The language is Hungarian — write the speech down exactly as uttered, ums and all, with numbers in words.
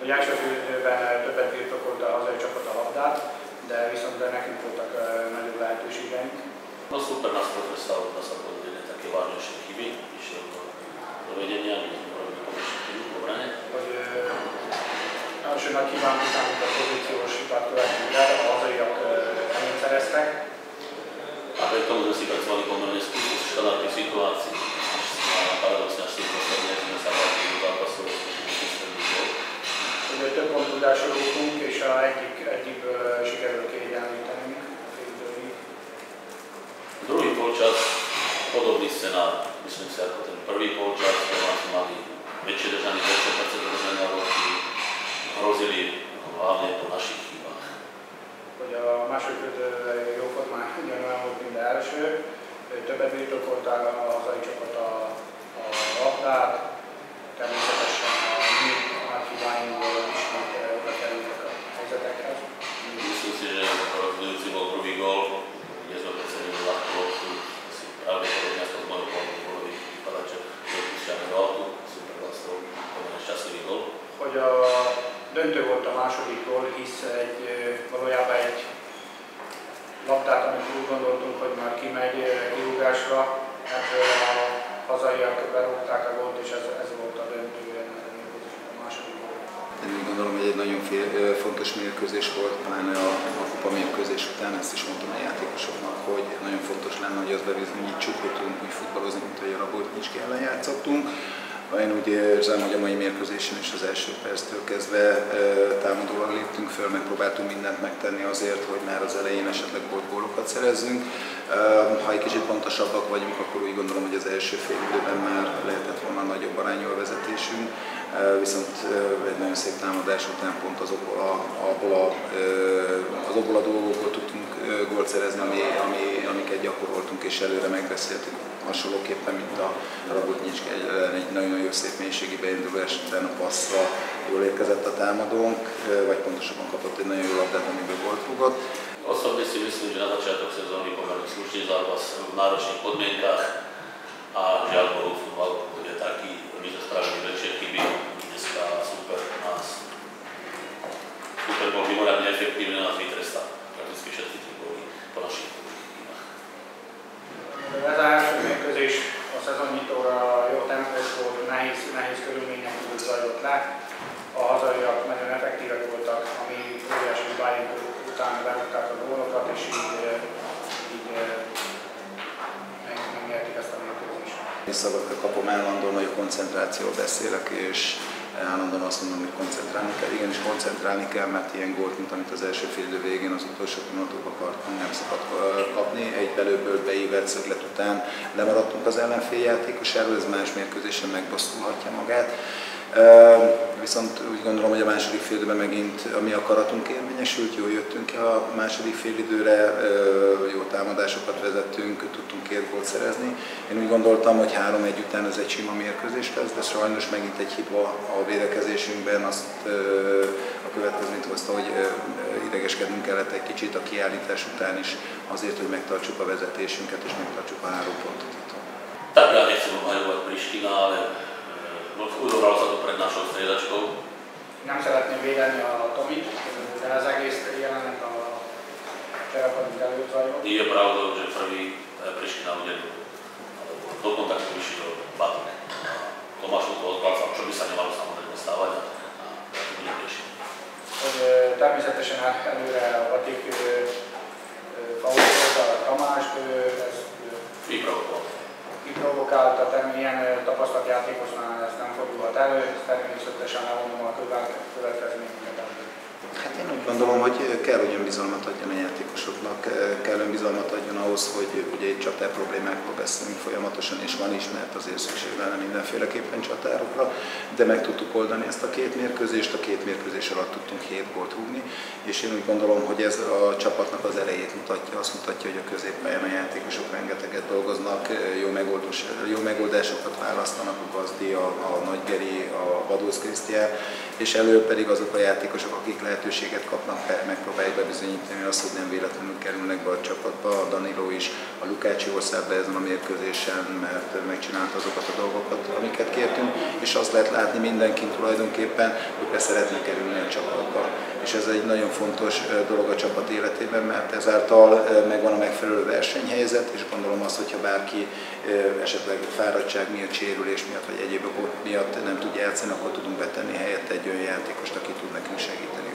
hogy első félidőben többet birtokolta a hazai csapat a labdát, de viszont nekünk voltak nagyobb lehetőségeink. No super nás potrestal dá sa povedať také vážnejšie chyby, išiel do, do vedenia, my sme robili pomôcť chybu v obrane. Hogy első nagy hibánk után a pozíciós hibát követünk el, a hazaiak előnyt szereztek. A pri tomu sme si pracovali pomerne skúsi v štandardnej situácii. Paradoxne až tým posledne sme sa vrátili do zápasu, rozpočili systémny gól. Ugye több pont tudásra rúgtunk, és a egyik, egyikből sikerült kiegyenlítenünk a félidőig. Druhý polčas, podobný scenár, myslím si ako ten prvý polčas, Slováci mali väčšie držanie, väčšie percento držania lopty, hrozili hlavne po našich chybách. Hogy a második félidő jó formán ugyanolyan volt, mint első, többet birtokolták a hazai csapat a, a labdát, természetesen a mi nagy hibáinkból ismét oda kerültek a helyzetekhez. Myslím si, že rozhodujúci bol druhý gól, kde sme precenili ľahkú loptu, si pravdepodobne aspoň z môjho pohľadu bolo vypadať, že dopúšťame do autu, super vlastov, pomerne šťastlivý gól. Hogy a döntő volt a második gól, hisz egy, valójában egy labdát, amit úgy gondoltunk, hogy már kimegy kirúgásra, ebből a hazaiak berúgták a gólt, és ez, ez volt a döntő, a második gól. Én úgy gondolom, hogy egy nagyon fél, fontos mérkőzés volt, pláne a, a kupa mérkőzés után, ezt is mondtam a játékosoknak, hogy nagyon fontos lenne, hogy azt bebizonyítsuk, hogy tudunk úgy futballozni, mint hogy a Rabotnicski ellen játszottunk. Én úgy érzem, hogy a mai mérkőzésen is az első perctől kezdve támadólag léptünk föl, megpróbáltunk mindent megtenni azért, hogy már az elején esetleg volt gólokat szerezzünk. Ha egy kicsit pontosabbak vagyunk, akkor úgy gondolom, hogy az első fél időben már lehetett volna nagyobb arányú a vezetésünk, viszont egy nagyon szép támadás után pont azokból a, abból a, azokból a dolgokból tudtunk gólt szerezni, ami, ami, amiket gyakoroltunk és előre megbeszéltük. Hasonlóképpen, mint a Rabotnicski egy nagyon jó szép mélységi beindulás után a passzra jól érkezett a támadónk, vagy pontosabban kapott egy nagyon jó labdát, amiből gólt rúgott. Osobne si myslím, že na začiatok sezóny pomerne slušný zápas v náročných podmienkach a žiaľ Bohu futbal bude taký, my sme spravili väčšie chyby, dneska super nás. Super bol mimoriadne efektívne, nás vytrestal. Prakticky všetky tri góly po našich chybách. Ez az első mérkőzés a szezonnyitóra jó tempós volt, nehéz, nehéz körülmények között zajlott le. A hazaiak nagyon effektívek voltak, ami óriási hibáink után berúgták a gólokat, és így, így megnyerték ezt a mérkőzést. Visszavak kapom állandóan, hogy a koncentrációról beszélek, és állandóan azt mondom, hogy koncentrálni kell. Igenis koncentrálni kell, mert ilyen gólt, mint amit az első félidő végén az utolsó pillanatokban akartunk, nem szabad kapni. Egy belőből beívelt szöglet után lemaradtunk az ellenfél játékosáról, ez más mérkőzésen megbosszulhatja magát. Viszont úgy gondolom, hogy a második félidőben megint a mi akaratunk érvényesült, jól jöttünk ki a második félidőre, jó támadásokat vezettünk, tudtunk két gólt szerezni. Én úgy gondoltam, hogy három egy után ez egy sima mérkőzés lesz, de sajnos megint egy hiba a védekezésünkben azt a következményt hozta, hogy idegeskednünk kellett egy kicsit a kiállítás után is, azért, hogy megtartsuk a vezetésünket és megtartsuk a három pontot itt. Tak ja nechcem obhajovať Priština, ale udobral sa to pred našou striedačkou. Nem szeretném védeni a Tomit, de az egész jelenet a cserepadunk előtt zajlott. Nie je pravdou, že prvý Priština udelil, alebo do kontaktu vyšiel batok. Tomáš mu to odplácal, čo by sa nemalo samozrejme stávať a ja to budem riešiť. Természetesen előre a Batik faulkolta a Tamást, ez kiprovokálta, ilyen tapasztalat játékosnál ezt nem fordulhat elő, természetesen elvonom a következményeket. Hát én úgy gondolom, hogy kell, hogy önbizalmat adjon a játékosoknak, kell önbizalmat adjon ahhoz, hogy ugye egy csatár problémákról beszélünk folyamatosan, és van is, mert azért szükség lenne mindenféleképpen csatárokra, de meg tudtuk oldani ezt a két mérkőzést, a két mérkőzés alatt tudtunk hét gólt rúgni, és én úgy gondolom, hogy ez a csapatnak az elejét mutatja, azt mutatja, hogy a középpályán a játékosok rengeteget dolgoznak, jó, megoldós, jó megoldásokat választanak, a Gazdi, a, a Nagygeri, a Vadósz Krisztián, és elő pedig azok a játékosok, akik lehet lehetőséget kapnak, megpróbálják bebizonyítani azt, hogy nem véletlenül kerülnek be a csapatba. A Danilo is, a Lukács jól szállt be ezen a mérkőzésen, mert megcsinálta azokat a dolgokat, amiket kértünk, és azt lehet látni mindenkin tulajdonképpen, hogy be szeretne kerülni a csapatba. És ez egy nagyon fontos dolog a csapat életében, mert ezáltal megvan a megfelelő versenyhelyzet, és gondolom azt, hogyha bárki esetleg fáradtság miatt, sérülés miatt, vagy egyéb okok miatt nem tudja játszani, akkor tudunk betenni helyett egy olyan játékost, aki tud nekünk segíteni.